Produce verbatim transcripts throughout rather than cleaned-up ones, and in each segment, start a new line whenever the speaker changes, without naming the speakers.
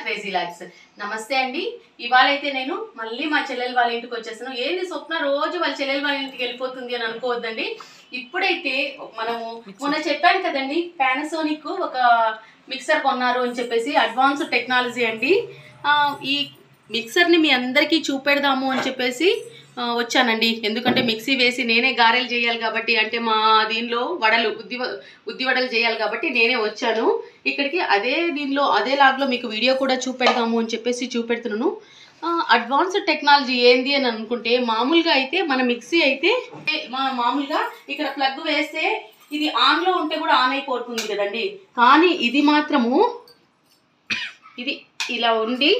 Crazy lifes. నమస్తే అండి. ఇవాళ అయితే నేను మళ్ళీ మా చెల్లెలు వాళ్ళ ఇంటికి వచ్చేసాను. ఏంది స్వప్న రోజు వాళ్ళ చెల్లెలు వాళ్ళ ఇంటికి వెళ్ళిపోతుంది అని అనుకోవద్దండి. ఇప్పుడైతే మనము మొన్న చెప్పాను కదండి, పానాసోనిక్ ఒక మిక్సర్ కొన్నారు అని చెప్పేసి, అడ్వాన్స్డ్ టెక్నాలజీ అండి. ఈ మిక్సర్ని మీ అందరికీ చూపెడదాము అని చెప్పేసి వచ్చానండి. ఎందుకంటే మిక్సీ వేసి నేనే గారెలు చేయాలి కాబట్టి, అంటే మా దీనిలో వడలు ఉద్ది ఉద్ది వడలు చేయాలి కాబట్టి నేనే వచ్చాను ఇక్కడికి. అదే దీనిలో అదే లాగ్లో మీకు వీడియో కూడా చూపెడదాము అని చెప్పేసి చూపెడుతున్నాను. అడ్వాన్స్డ్ టెక్నాలజీ ఏంది అని అనుకుంటే, మామూలుగా అయితే మన మిక్సీ అయితే మన మామూలుగా ఇక్కడ ప్లగ్ వేస్తే ఇది ఆన్లో ఉంటే కూడా ఆన్ అయిపోతుంది కదండి. కానీ ఇది మాత్రము ఇది ఇలా ఉండి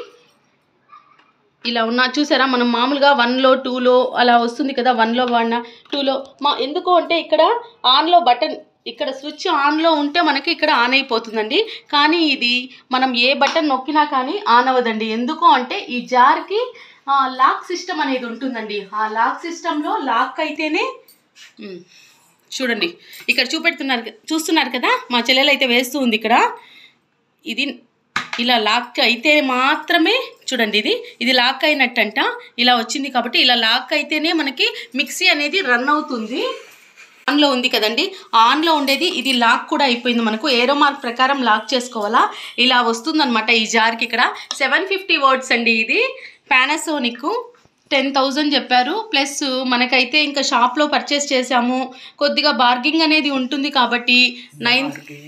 ఇలా ఉన్నా చూసారా, మనం మామూలుగా వన్లో టూలో అలా వస్తుంది కదా, వన్లో వన్ టూలో మా ఎందుకు అంటే ఇక్కడ ఆన్లో బటన్, ఇక్కడ స్విచ్ ఆన్లో ఉంటే మనకి ఇక్కడ ఆన్ అయిపోతుందండి. కానీ ఇది మనం ఏ బటన్ నొక్కినా కానీ ఆన్ అవ్వదండి. ఎందుకు అంటే ఈ జార్కి లాక్ సిస్టమ్ అనేది ఉంటుందండి. ఆ లాక్ సిస్టంలో లాక్ అయితేనే, చూడండి ఇక్కడ చూపెడుతున్నారు చూస్తున్నారు కదా, మా చెల్లెలు అయితే వేస్తూ ఉంది ఇక్కడ. ఇది ఇలా లాక్ అయితే మాత్రమే చూడండి, ఇది ఇది లాక్ అయినట్టంట. ఇలా వచ్చింది కాబట్టి ఇలా లాక్ అయితేనే మనకి మిక్సీ అనేది రన్ అవుతుంది. ఆన్లో ఉంది కదండి, ఆన్లో ఉండేది ఇది లాక్ కూడా అయిపోయింది. మనకు ఏరో మార్క్ ప్రకారం లాక్ చేసుకోవాలా, ఇలా వస్తుందన్నమాట ఈ జార్కి. ఇక్కడ సెవెన్ ఫిఫ్టీ వర్డ్స్ అండి. ఇది పానాసోనిక్ టెన్ థౌజండ్ చెప్పారు. ప్లస్ మనకైతే ఇంకా షాప్లో పర్చేస్ చేసాము, కొద్దిగా బార్గింగ్ అనేది ఉంటుంది కాబట్టి నైన్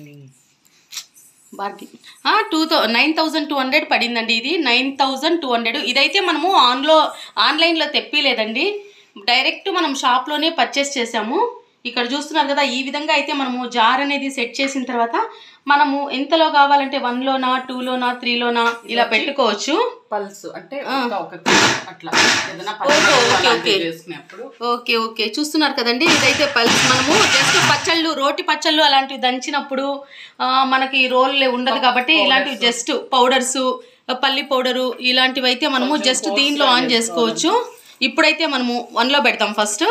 బార్గింగ్ టూ థౌ నైన్ థౌజండ్ టూ హండ్రెడ్ పడిందండి. ఇది నైన్ థౌజండ్ టూ హండ్రెడ్. ఇదైతే మనము ఆన్లో ఆన్లైన్లో తెప్పిలేదండి, డైరెక్ట్ మనం షాప్లోనే పర్చేస్ చేసాము. ఇక్కడ చూస్తున్నారు కదా, ఈ విధంగా అయితే మనము జార్ అనేది సెట్ చేసిన తర్వాత మనము ఎంతలో కావాలంటే వన్లోనా టూలోనా త్రీలోనా ఇలా పెట్టుకోవచ్చు.
పల్స్ అంటే
ఓకే ఓకే చూస్తున్నారు కదండి, ఇదైతే పల్స్. మనము జస్ట్ పచ్చళ్ళు, రోటి పచ్చళ్ళు అలాంటివి దంచినప్పుడు మనకి రోల్ ఉండదు కాబట్టి ఇలాంటివి జస్ట్ పౌడర్స్, పల్లి పౌడరు ఇలాంటివి అయితే మనము జస్ట్ దీనిలో ఆన్ చేసుకోవచ్చు. ఇప్పుడైతే మనము వన్లో పెడతాం ఫస్ట్.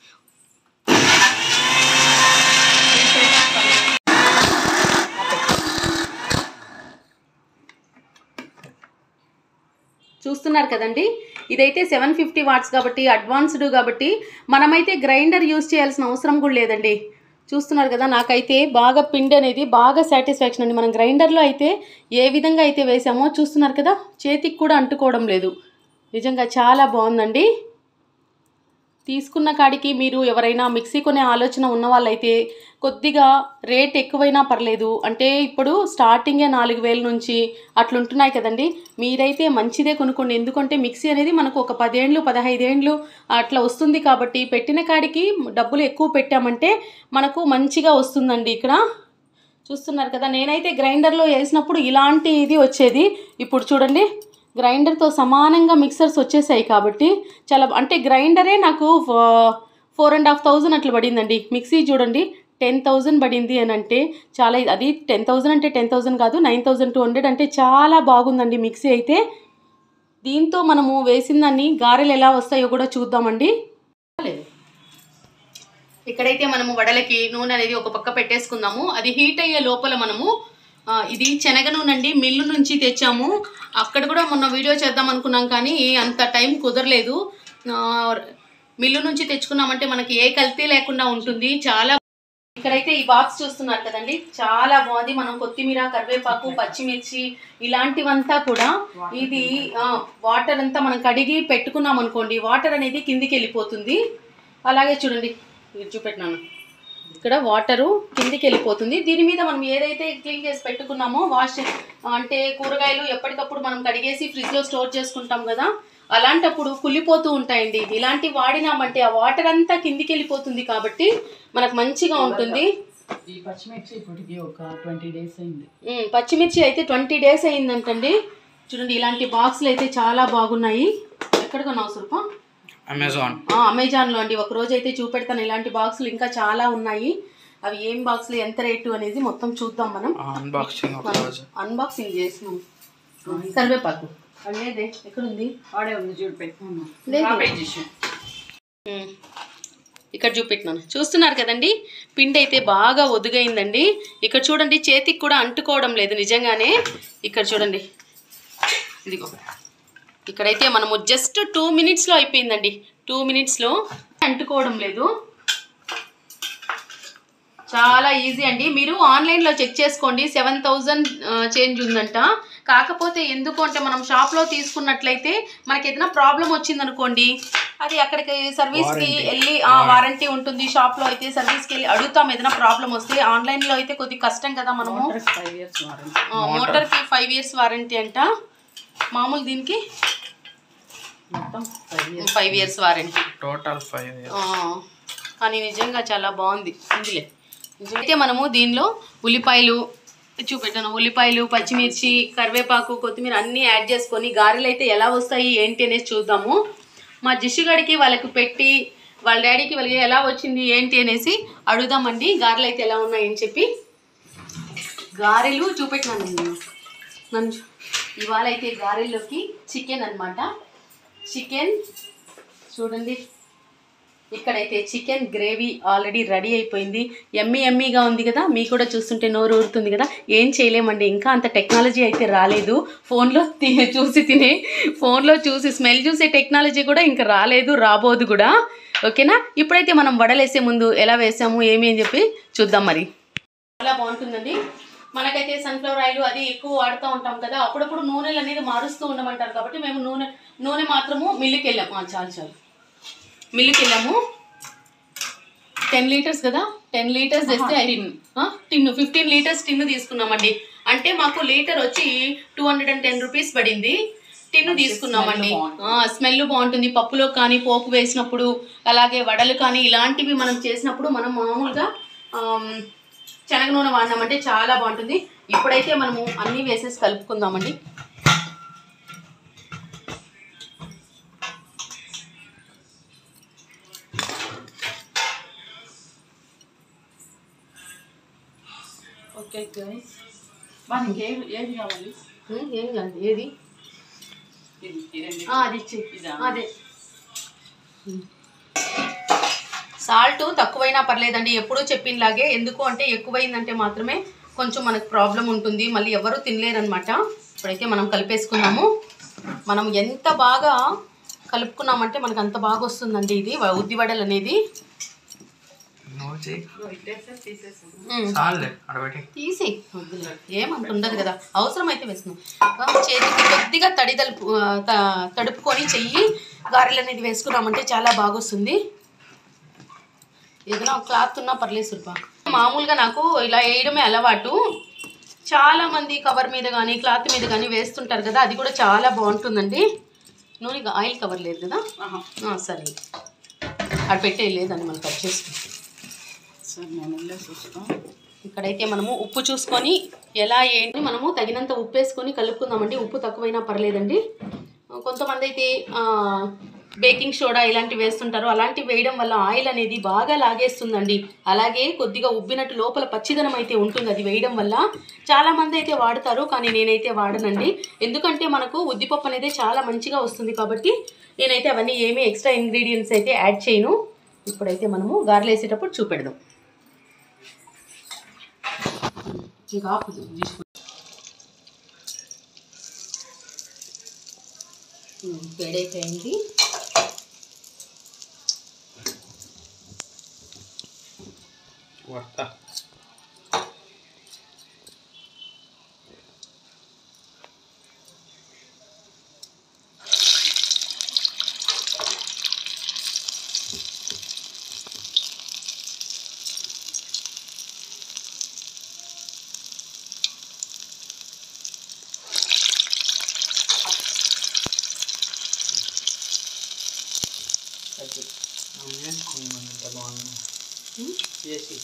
చూస్తున్నారు కదండి, ఇదైతే సెవెన్ ఫిఫ్టీ వాట్స్ కాబట్టి అడ్వాన్స్డ్ కాబట్టి మనమైతే గ్రైండర్ యూజ్ చేయాల్సిన అవసరం కూడా లేదండి. చూస్తున్నారు కదా, నాకైతే బాగా పిండి అనేది బాగా సాటిస్ఫాక్షన్ అండి. మనం గ్రైండర్లో అయితే ఏ విధంగా అయితే వేసామో చూస్తున్నారు కదా, చేతికి కూడా అంటుకోవడం లేదు. నిజంగా చాలా బాగుందండి. తీసుకున్న కాడికి మీరు ఎవరైనా మిక్సీ కొనే ఆలోచన ఉన్న వాళ్ళైతే కొద్దిగా రేట్ ఎక్కువైనా పర్లేదు, అంటే ఇప్పుడు స్టార్టింగే నాలుగు వేల నుంచి అట్లుంటున్నాయి కదండి. మీరైతే మంచిదే కొనుక్కోండి. ఎందుకంటే మిక్సీ అనేది మనకు ఒక పదేండ్లు పదహైదేండ్లు అట్లా వస్తుంది కాబట్టి పెట్టిన కాడికి డబ్బులు ఎక్కువ పెట్టామంటే మనకు మంచిగా వస్తుందండి. ఇక్కడ చూస్తున్నారు కదా, నేనైతే గ్రైండర్లో వేసినప్పుడు ఇలాంటి ఇది వచ్చేది. ఇప్పుడు చూడండి, గ్రైండర్తో సమానంగా మిక్సర్స్ వచ్చేసాయి కాబట్టి చాలా, అంటే గ్రైండరే నాకు ఫోర్ అండ్ హాఫ్ థౌజండ్ అట్లా పడిందండి. మిక్సీ చూడండి టెన్ థౌజండ్ పడింది అని అంటే చాలా, అది టెన్ థౌజండ్ అంటే టెన్ థౌజండ్ కాదు, నైన్ థౌజండ్ టూ హండ్రెడ్ అంటే చాలా బాగుందండి మిక్సీ అయితే. దీంతో మనము వేసిన దాన్ని గారెలు ఎలా వస్తాయో కూడా చూద్దామండి. ఇక్కడైతే మనము వడలకి నూనె అనేది ఒక పక్క పెట్టేసుకుందాము. అది హీట్ అయ్యే లోపల మనము ఇది శనగ నూనె అండి, మిల్లు నుంచి తెచ్చాము. అక్కడ కూడా మొన్న వీడియో చేద్దాం అనుకున్నాం కానీ అంత టైం కుదరలేదు. మిల్లు నుంచి తెచ్చుకున్నామంటే మనకి ఏ కల్తీ లేకుండా ఉంటుంది. చాలా ఇక్కడైతే ఈ బాక్స్ చూస్తున్నారు కదండి, చాలా బాగుంది. మనం కొత్తిమీర, కరివేపాకు, పచ్చిమిర్చి ఇలాంటివంతా కూడా ఇది వాటర్ అంతా మనం కడిగి పెట్టుకున్నాం అనుకోండి, వాటర్ అనేది కిందికి వెళ్ళిపోతుంది. అలాగే చూడండి, ఇది చూపెట్టినాను, ఇక్కడ వాటరు కిందికి వెళ్ళిపోతుంది. దీని మీద మనం ఏదైతే క్లీన్ చేసి పెట్టుకున్నామో, వాష్ అంటే కూరగాయలు ఎప్పటికప్పుడు మనం కడిగేసి ఫ్రిడ్జ్లో స్టోర్ చేసుకుంటాం కదా, అలాంటప్పుడు కుళ్ళిపోతూ ఉంటాయండి. ఇలాంటివి వాడినామంటే ఆ వాటర్ అంతా కిందికి వెళ్ళిపోతుంది కాబట్టి మనకు మంచిగా ఉంటుంది.
ఈ పచ్చిమిర్చి ఇప్పటికి ఒక ట్వంటీ డేస్ అయింది.
పచ్చిమిర్చి అయితే ట్వంటీ డేస్ అయిందంటండి. చూడండి, ఇలాంటి బాక్సులు అయితే చాలా బాగున్నాయి. ఎక్కడ కొన్నావు సురూప?
అమెజాన్
అమెజాన్లో అండి. ఒక రోజు అయితే చూపెడతాను. ఇలాంటి బాక్సులు ఇంకా చాలా ఉన్నాయి. అవి ఏం బాక్సులు, ఎంత రేటు అనేది మొత్తం చూద్దాం మనం. అన్బాక్సింగ్ చేసినాం. కరివేపాకు లేదే, ఎక్కడుంది?
వాడే ఉంది, చూడు పెట్టుకున్నాను.
ఇక్కడ చూపెట్టినాను. చూస్తున్నారు కదండి, పిండి అయితే బాగా ఒదుగైందండి. ఇక్కడ చూడండి, చేతికి కూడా అంటుకోవడం లేదు నిజంగానే. ఇక్కడ చూడండి, ఇదిగో ఇక్కడైతే మనము జస్ట్ టూ మినిట్స్లో అయిపోయిందండి. టూ మినిట్స్లో అంటుకోవడం లేదు, చాలా ఈజీ అండి. మీరు ఆన్లైన్లో చెక్ చేసుకోండి, సెవెన్ థౌజండ్ చేంజ్ ఉందంట. కాకపోతే ఎందుకు అంటే మనం షాప్లో తీసుకున్నట్లయితే మనకి ఏదైనా ప్రాబ్లం వచ్చిందనుకోండి, అది అక్కడికి సర్వీస్కి వెళ్ళి వారంటీ ఉంటుంది. షాప్లో అయితే సర్వీస్కి వెళ్ళి అడుగుతాం ఏదైనా ప్రాబ్లం వస్తే. ఆన్లైన్లో అయితే కొద్దిగా కష్టం కదా, మనము మోటార్కి ఫైవ్ ఇయర్స్ వారంటీ అంట, మామూలు దీనికి five years warranty
total five years.
కానీ నిజంగా చాలా బాగుంది. ఇందులే అయితే మనము దీనిలో ఉల్లిపాయలు చూపెట్టాను, ఉల్లిపాయలు, పచ్చిమిర్చి, కరివేపాకు, కొత్తిమీర అన్నీ యాడ్ చేసుకొని గారెలు అయితే ఎలా వస్తాయి ఏంటి అనేది చూద్దాము. మా జిషుగడికి వాళ్ళకి పెట్టి వాళ్ళ డాడీకి వాళ్ళకి ఎలా వచ్చింది ఏంటి అనేసి అడుగుదామండి. గారెలు అయితే ఎలా ఉన్నాయని చెప్పి గారెలు చూపెట్టినాను నేను. నన్ను ఇవాళ అయితే గారెల్లోకి చికెన్ అనమాట. చికెన్ చూడండి, ఇక్కడైతే చికెన్ గ్రేవీ ఆల్రెడీ రెడీ అయిపోయింది. ఎమ్మీ ఎమ్మీగా ఉంది కదా, మీకు కూడా చూస్తుంటే నోరు ఊరుతుంది కదా. ఏం చేయలేమండి, ఇంకా అంత టెక్నాలజీ అయితే రాలేదు. ఫోన్లో చూసి తినే ఫోన్లో చూసి స్మెల్ చూసే టెక్నాలజీ కూడా ఇంకా రాలేదు, రాబోదు కూడా. ఓకేనా, ఇప్పుడైతే మనం వడలేసే ముందు ఎలా వేసాము ఏమి అని చెప్పి చూద్దాం. మరి చాలా బాగుంటుందండి. మనకైతే సన్ఫ్లవర్ ఆయిల్ అది ఎక్కువ వాడుతూ ఉంటాం కదా, అప్పుడప్పుడు నూనెలు అనేది మారుస్తూ ఉండమంటారు. కాబట్టి మేము నూనె నూనె మాత్రము మిల్లుకి వెళ్ళాము. చాలు చాలు మిల్లుకి వెళ్ళాము. టెన్ లీటర్స్ కదా, టెన్ లీటర్స్ తెస్తే టిన్ను ఫిఫ్టీన్ లీటర్స్ టిన్ను తీసుకున్నామండి. అంటే మాకు లీటర్ వచ్చి two hundred and ten rupees పడింది. టిన్ను తీసుకున్నామండి. స్మెల్ బాగుంటుంది. పప్పులో కానీ పోపు వేసినప్పుడు, అలాగే వడలు కానీ ఇలాంటివి మనం చేసినప్పుడు మనం మామూలుగా శనగ నూనె వాడినామంటే చాలా బాగుంటుంది. ఇప్పుడైతే మనము అన్నీ వేసేసి కలుపుకుందామండి.
ఓకే గైస్, మనకి ఏది ఏది కావాలి?
ఏం కాదు, ఏది అది ఇచ్చి అదే. సాల్ట్ తక్కువైనా పర్లేదండి, ఎప్పుడూ చెప్పినలాగే. ఎందుకు అంటే ఎక్కువైందంటే మాత్రమే కొంచెం మనకు ప్రాబ్లం ఉంటుంది, మళ్ళీ ఎవరు తినలేరనమాట. ఇప్పుడైతే మనం కలిపేసుకున్నాము. మనం ఎంత బాగా కలుపుకున్నామంటే మనకు అంత బాగా వస్తుందండి ఇది ఉద్ది వడలు అనేది. తీసి ఏమంత ఉండదు కదా, అవసరం అయితే వేసుకున్నాం. చేతికి కొద్దిగా తడి తలుపు తడుపుకొని చెయ్యి గారెలు అనేది వేసుకున్నామంటే చాలా బాగా వస్తుంది. ఏదైనా క్లాత్ ఉన్నా పర్లేదు సుల్ప. మామూలుగా నాకు ఇలా వేయడమే అలవాటు. చాలామంది కవర్ మీద కానీ క్లాత్ మీద కానీ వేస్తుంటారు కదా, అది కూడా చాలా బాగుంటుందండి. నూనె ఆయిల్ కవర్ లేదు కదా, సరే అది పెట్టే లేదండి, మనం కట్ చేసుకుంటాం. ఇక్కడైతే మనము ఉప్పు చూసుకొని ఎలా ఏంటి మనము తగినంత ఉప్పు వేసుకొని కలుపుకుందామండి. ఉప్పు తక్కువైనా పర్లేదండి. కొంతమంది అయితే బేకింగ్ సోడా ఇలాంటివి వేస్తుంటారు. అలాంటివి వేయడం వల్ల ఆయిల్ అనేది బాగా లాగేస్తుందండి. అలాగే కొద్దిగా ఉబ్బినట్టు లోపల పచ్చిదనం అయితే ఉంటుంది అది వేయడం వల్ల. చాలామంది అయితే వాడతారు, కానీ నేనైతే వాడనండి. ఎందుకంటే మనకు ఉద్దిపప్పు అనేది చాలా మంచిగా వస్తుంది కాబట్టి నేనైతే అవన్నీ ఏమీ ఎక్స్ట్రా ఇంగ్రీడియంట్స్ అయితే యాడ్ చేయను. ఇప్పుడైతే మనము గారెలు వేసేటప్పుడు చూపెడదాం. ఇంకా వేడైపోయింది.
వస్తా చేసుకున్నామంత బాగుంది చేసి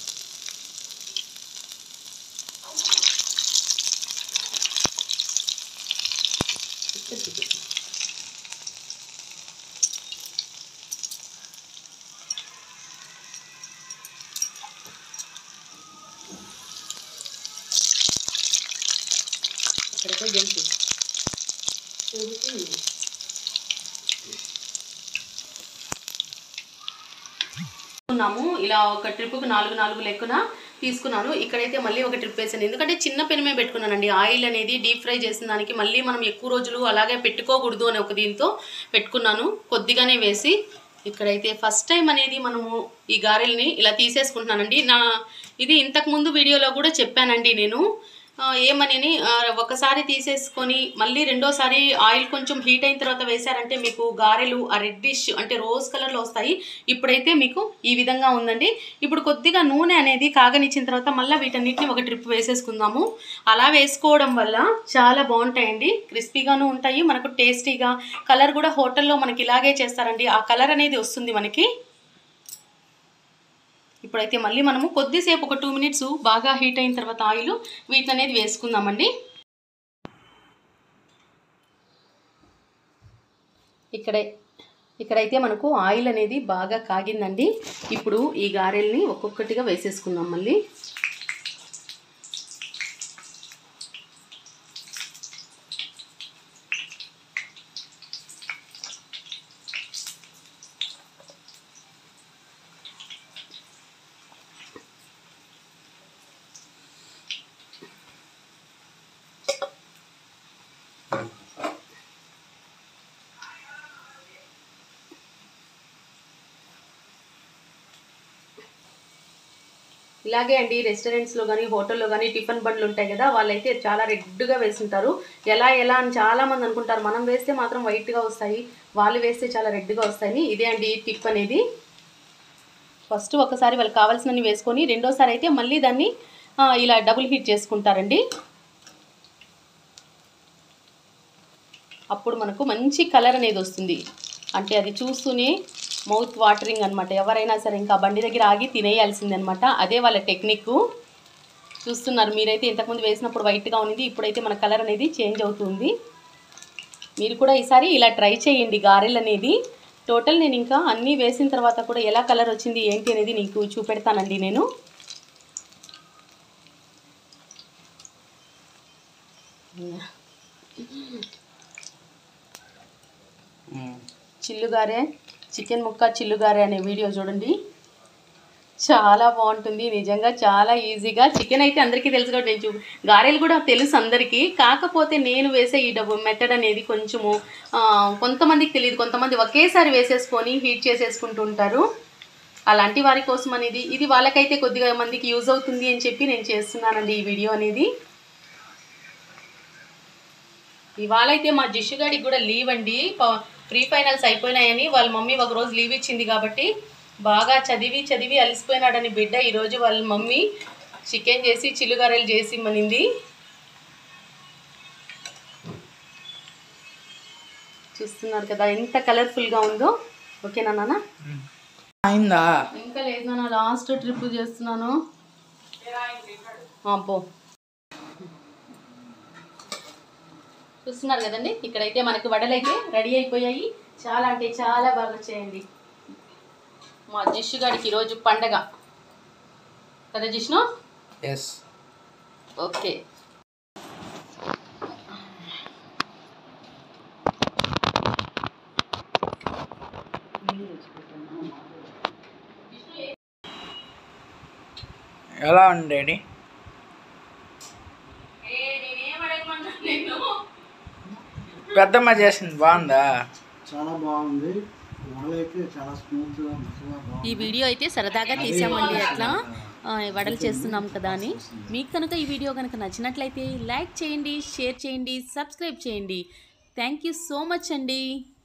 అక్కడికే గెలిచి ఉన్నాము. ఇలా ఒక ట్రిప్కు నాలుగు నాలుగు లెక్కన తీసుకున్నాను. ఇక్కడైతే మళ్ళీ ఒక ట్రిప్ వేసాను, ఎందుకంటే చిన్న పెనమే పెట్టుకున్నానండి. ఆయిల్ అనేది డీప్ ఫ్రై చేసిన దానికి మళ్ళీ మనం ఎక్కువ రోజులు అలాగే పెట్టుకోకూడదు అని ఒక దీంతో పెట్టుకున్నాను, కొద్దిగానే వేసి. ఇక్కడైతే ఫస్ట్ టైం అనేది మనము ఈ గారెల్ని ఇలా తీసేసుకుంటున్నానండి. నా ఇది ఇంతకుముందు వీడియోలో కూడా చెప్పానండి నేను, ఏమని ఒకసారి తీసేసుకొని మళ్ళీ రెండోసారి ఆయిల్ కొంచెం హీట్ అయిన తర్వాత వేశారంటే మీకు గారెలు ఆ రెడ్డిష్ అంటే రోజ్ కలర్లో వస్తాయి. ఇప్పుడైతే మీకు ఈ విధంగా ఉందండి. ఇప్పుడు కొద్దిగా నూనె అనేది కాగనిచ్చిన తర్వాత మళ్ళీ వీటన్నిటిని ఒక ట్రిప్ వేసేసుకుందాము. అలా వేసుకోవడం వల్ల చాలా బాగుంటాయండి, క్రిస్పీగాను ఉంటాయి, మనకు టేస్టీగా. కలర్ కూడా హోటల్లో మనకి ఇలాగే చేస్తారండి, ఆ కలర్ అనేది వస్తుంది మనకి. ఇప్పుడైతే మళ్ళీ మనము కొద్దిసేపు ఒక టూ మినిట్స్ బాగా హీట్ అయిన తర్వాత ఆయిల్ వీటిని అనేది వేసుకుందామండి. ఇక్కడే ఇక్కడైతే మనకు ఆయిల్ అనేది బాగా కాగిందండి. ఇప్పుడు ఈ గారెల్ని ఒక్కొక్కటిగా వేసేసుకుందాం మళ్ళీ. ఇలాగే అండి రెస్టారెంట్స్లో కానీ హోటల్లో కానీ టిఫిన్ బండ్లు ఉంటాయి కదా, వాళ్ళైతే చాలా రెడ్గా వేసుంటారు. ఎలా ఎలా అని చాలామంది అనుకుంటారు, మనం వేస్తే మాత్రం వైట్గా వస్తాయి, వాళ్ళు వేస్తే చాలా రెడ్గా వస్తాయి. ఇదే అండి టిప్ అనేది. ఫస్ట్ ఒకసారి వాళ్ళకి కావాల్సినవి వేసుకొని రెండోసారి అయితే మళ్ళీ దాన్ని ఇలా డబుల్ హీట్ చేసుకుంటారండి. అప్పుడు మనకు మంచి కలర్ అనేది వస్తుంది, అంటే అది చూస్తూనే మౌత్ వాటరింగ్ అనమాట. ఎవరైనా సరే ఇంకా బండి దగ్గర ఆగి తినేయాల్సింది అనమాట, అదే వాళ్ళ టెక్నిక్. చూస్తున్నారు మీరైతే ఇంతకుముందు వేసినప్పుడు వైట్గా ఉంది, ఇప్పుడైతే మన కలర్ అనేది చేంజ్ అవుతుంది. మీరు కూడా ఈసారి ఇలా ట్రై చేయండి గారెలు అనేది. టోటల్ నేను ఇంకా అన్నీ వేసిన తర్వాత కూడా ఎలా కలర్ వచ్చింది ఏంటి అనేది నీకు చూపెడతానండి నేను. చిల్లుగారే చికెన్ ముక్క చిల్లుగారే అనే వీడియో చూడండి, చాలా బాగుంటుంది నిజంగా, చాలా ఈజీగా. చికెన్ అయితే అందరికీ తెలుసు కాబట్టి నేను చూ గారెలు కూడా తెలుసు అందరికీ, కాకపోతే నేను వేసే ఈ డబ్బు మెథడ్ అనేది కొంచెము కొంతమందికి తెలియదు, కొంతమంది ఒకేసారి వేసేసుకొని హీట్ చేసేసుకుంటూ ఉంటారు. అలాంటి వారి కోసం అనేది ఇది వాళ్ళకైతే కొద్దిగా మందికి యూజ్ అవుతుంది అని చెప్పి నేను చేస్తున్నానండి ఈ వీడియో అనేది. ఇవాళ అయితే మా జిషుగాడికి కూడా లీవ్ అండి, ప్రీ ఫైనల్స్ అయిపోయినాయని వాళ్ళ మమ్మీ ఒక రోజు లీవ్ ఇచ్చింది కాబట్టి బాగా చదివి చదివి అలసిపోయినాడని బిడ్డ ఈరోజు వాళ్ళ మమ్మీ చికెన్ చేసి చిల్లుగారెలు చేసి మనింది. చూస్తున్నారు కదా ఎంత కలర్ఫుల్గా ఉందో. ఓకేనా నాన్న?
అయిందా?
ఇంకా లేదు నాన్న, లాస్ట్ ట్రిప్ చేస్తున్నాను. పో చూస్తున్నారు కదండి, ఇక్కడైతే మనకి వడలైతే రెడీ అయిపోయాయి. చాలా అంటే చాలా బాగా వచ్చాయండి. మా జిష్ణు గారికి ఈరోజు పండగ కదా జిష్ణు?
ఎస్.
ఓకే.
ఎలా ఉంది డాడీ? పెద్దమ్మ చేసింది బాగుందా?
చాలా బాగుంది. చాలా స్మూత్గా.
ఈ వీడియో అయితే సరదాగా తీసామండి, అట్లా వడలు చేస్తున్నాం కదా అని. మీకు కనుక ఈ వీడియో కనుక నచ్చినట్లయితే లైక్ చేయండి, షేర్ చేయండి, సబ్స్క్రైబ్ చేయండి. థ్యాంక్ యూ సో మచ్ అండి.